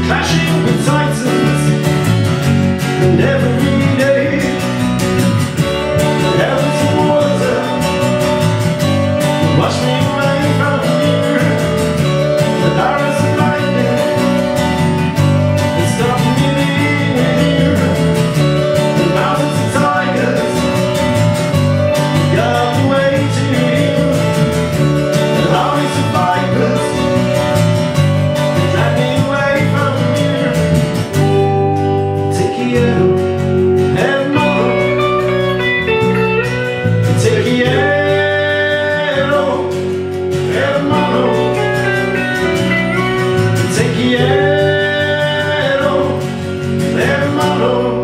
clashing with titans, and every day heavens and water watch me rain from here. The arrows of lightning that stop me being here. The mountains and tigers got away to you. The armies of vipers drag me away from here. Take you out, hermano. Take you out, hermano. Take you out, hermano.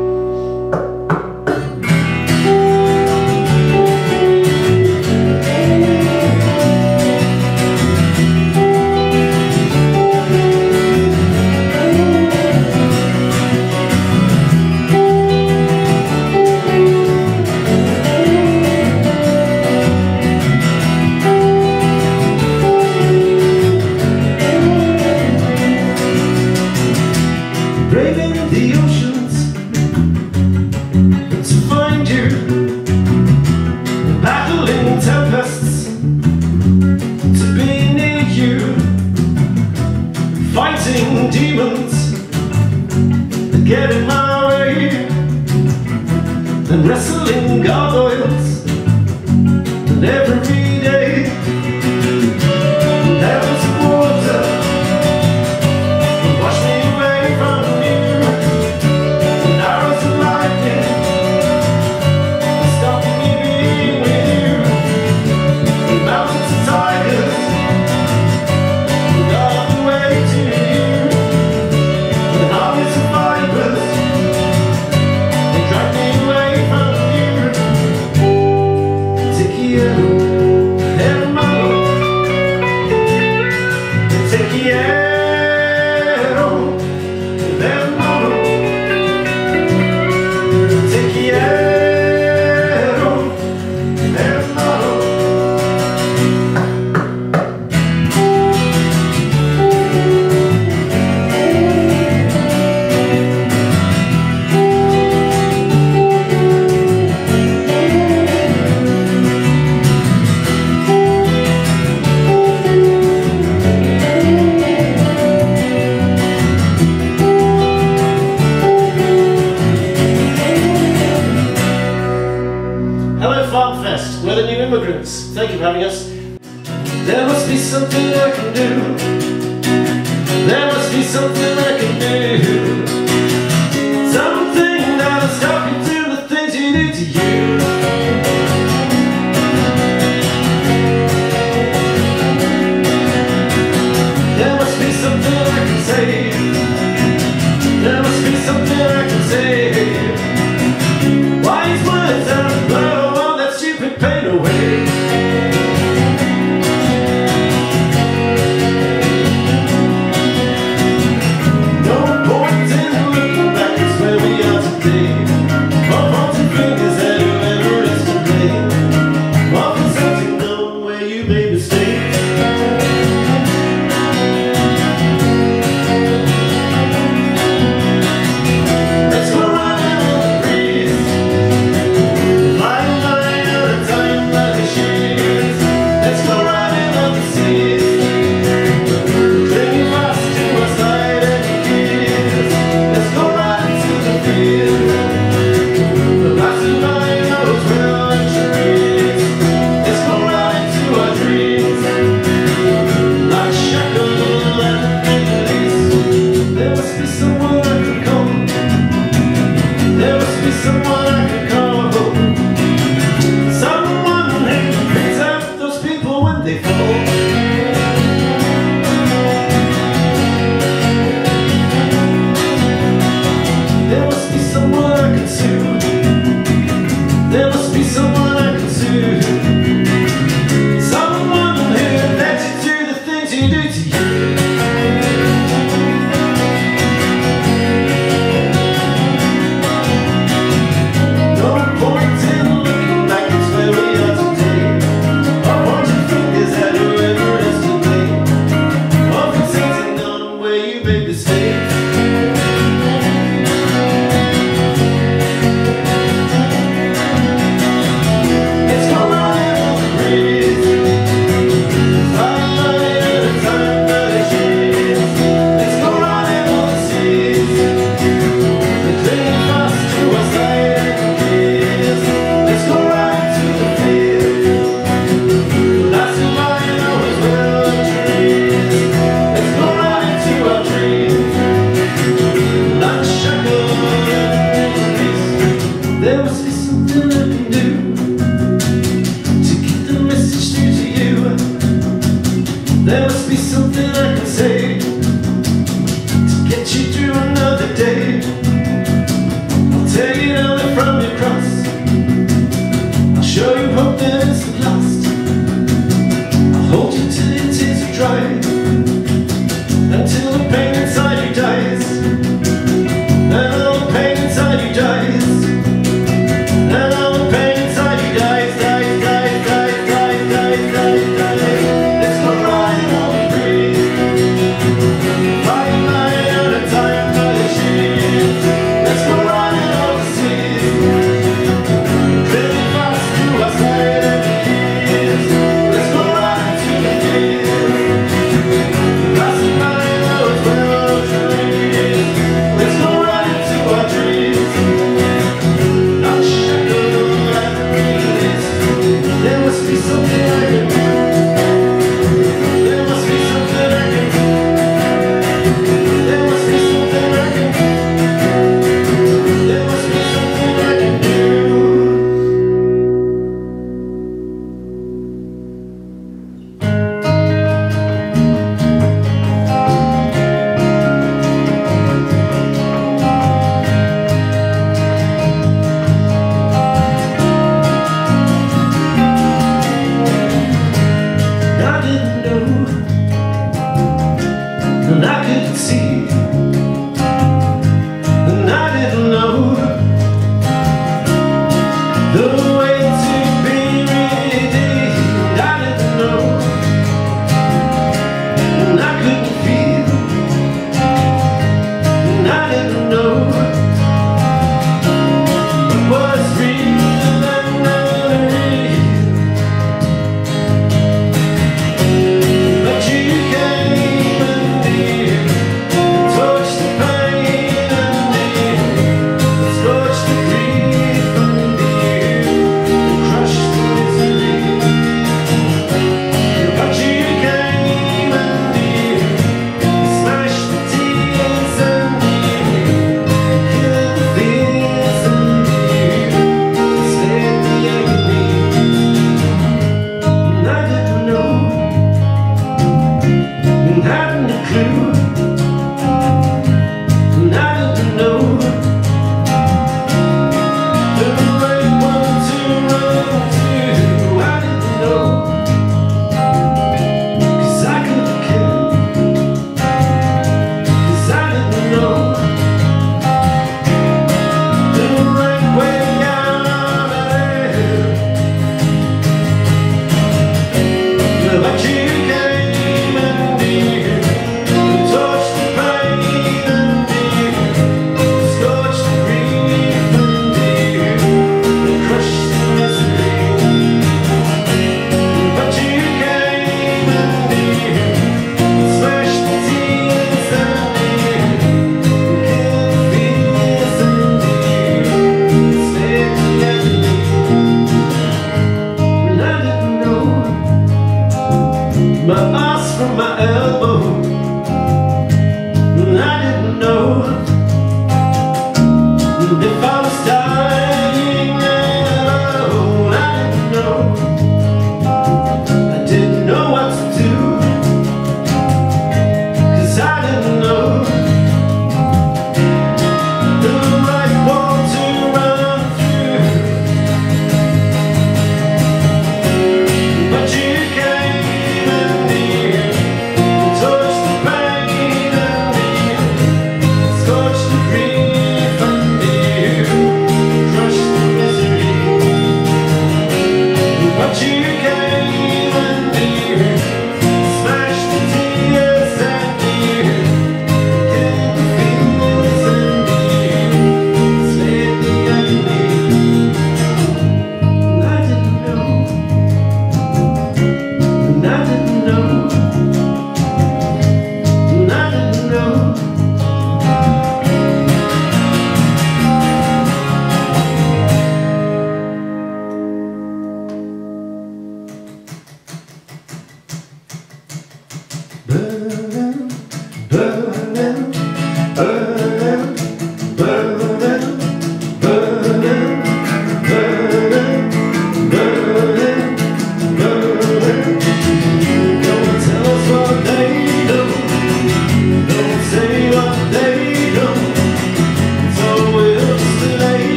Braving the oceans to find you, battling tempests to be near you, fighting demons that get in my way, and wrestling gargoyles, and every day heavens and water wash me away from you. And arrows of lightning stop me being with you. The mountains and tigers got away to you. The armies of vipers they drag me away from you. Take you out, hermano. Take you out. Hello FarmFest, we're the new immigrants. Thank you for having us. There must be something I can do. There must be something I can do. Something that'll stop you doing the things you do to you. There must be something I can say. There must be something I can say. Wise words that'll blow all that stupid pain away. No point in looking back, it's where we are today. One pointing fingers at whoever is to blame. One for something known where you made mistakes. Let's go running on the breeze, flying high out of time like a shears. Let's go running on the seas, clinging fast to our side and gears. Let's go riding to the field, passing by those railway trees. Let's go riding to our dreams. There must be something I can say to get you through another day. I'll take it only from your cross. I'll show you hope that isn't lost. I'll hold you till your tears are dry, until the pain inside you dies. And all the pain inside you dies. And all the pain inside you dies, dies, dies, dies, dies, dies, dies, dies. Let's go riding on the breeze, fighting light out of time for the sheets. Let's go riding on the seas, living fast through our side and the keys. Let's go riding to the keys, passing by those willow trees. Let's go riding to our dreams, not shackled at release. There must be something I can do. There must be something I can do. There must be something I can do. There must be something I can do. I didn't know, and I couldn't see, and I didn't know the way to be redeemed. I didn't know, and I couldn't feel, and I didn't know what was real and unreal. But you came and near, touched the pain and near, scorched the grief and fear, and crushed the misery. But you came and near, smashed the tears and near, killed the fears and near, slayed the agony. And I didn't know, and hadn't a clue, and I didn't know the right one to run to. I didn't know, 'cause I couldn't kill, 'cause I didn't know the right way out of hell. But you came and near, touched the pain and near, scorched the grief and near, and crushed the misery. But you came and near, smashed the tears and near, killed the fears and near, slayed the agony. And I didn't know my arse from my elbow, and I didn't know if I was dying alone. I didn't know, I didn't know what to do, 'cause I didn't know the right wall to run through. But you came and near, touched the pain and near, scorched the grief and near,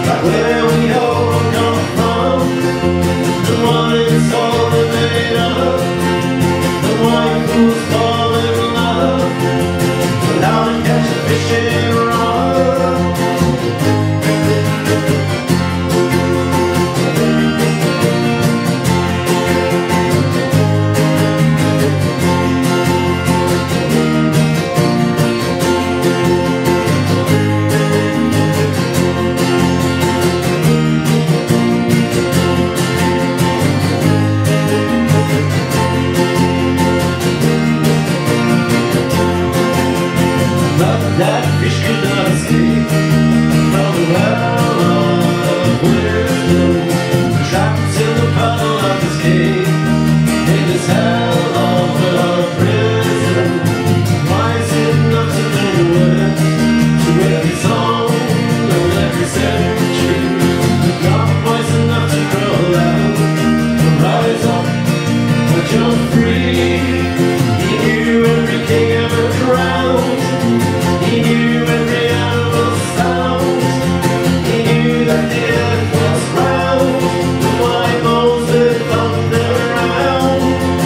like where we all come from, and what it's all made of, and why fools fall in love, and how to catch a fishing rod. That fish could not escape from the well of wisdom, trapped in the puddle of his cave, in this hell of a prison. Wise enough to know the words to every song of every century, but not wise enough to grow out and rise up or jump free. He knew every king ever drowned. He knew every animal sound. He knew that the earth was round, and why bones that thunder around.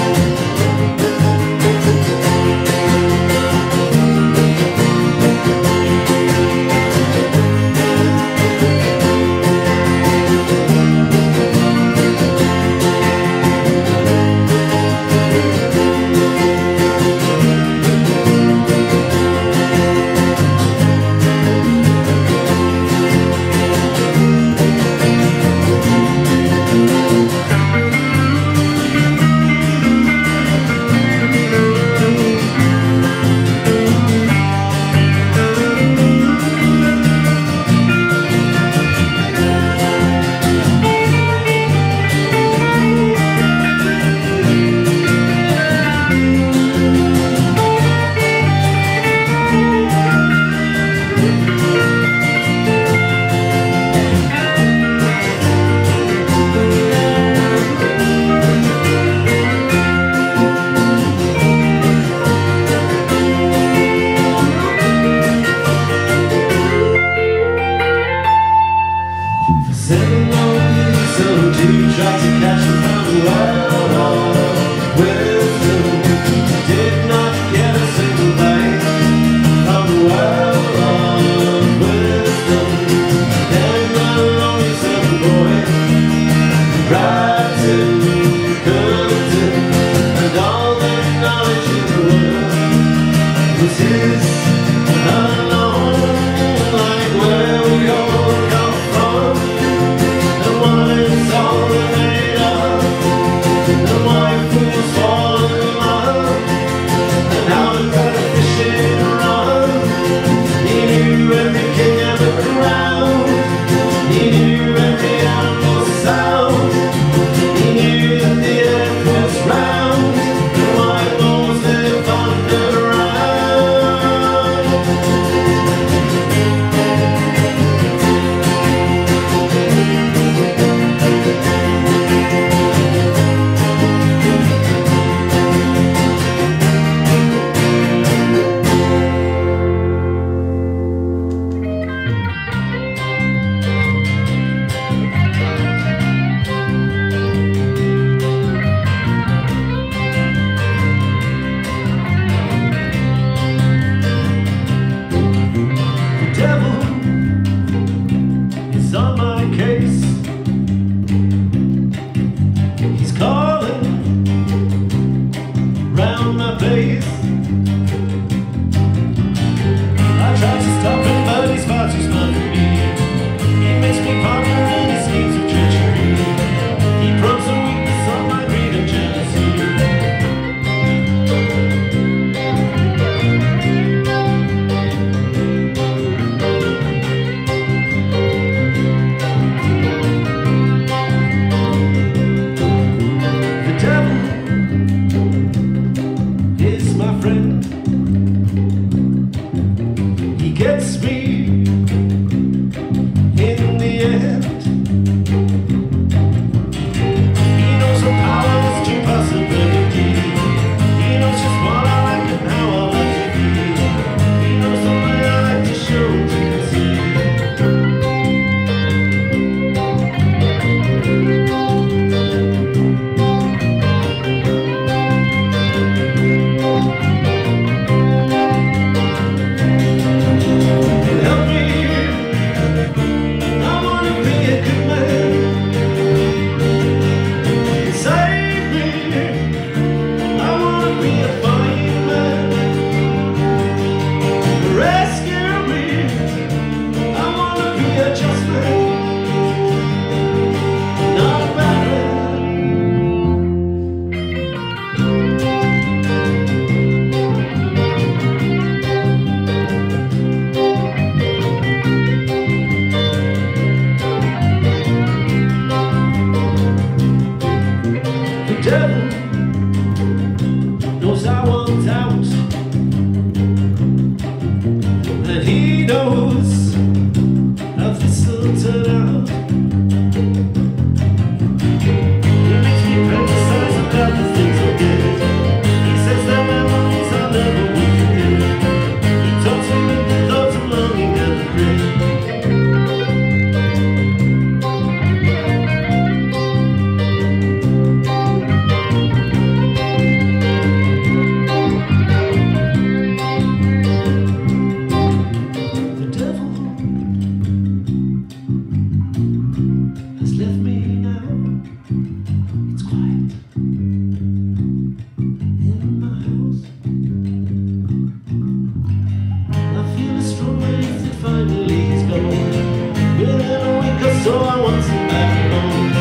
Tried to catch him from the well of wisdom, did not get a single bite from the well of wisdom. Then the lonely servant boy grabbed him, cooked him, and all the knowledge in the world was his alone. Like where we all come from, and what it's all made of, and why fools fall in love, and how to cut a fishing rod. He knew every king ever crowned. He knew every animal sound. He knew that the earth was round, and why bones live underground. On my case, he's calling round my place. I tried to stop him, but he's far too smart for me. He makes me ponder and he schemes of treachery. He probes a weakness on my greed and jealousy. Gets me in the end. He knows the power is true possibility. He knows just what I like and how I like to be. He knows the way I like to show to see. He makes me fantasize about the things I did. He says that memories I never will forget. He talks to me the thoughts I'm longing at the grave. The devil has left me now. It's quiet in my house. I feel a strong relief that finally he's gone. Within a week or so I want him back home.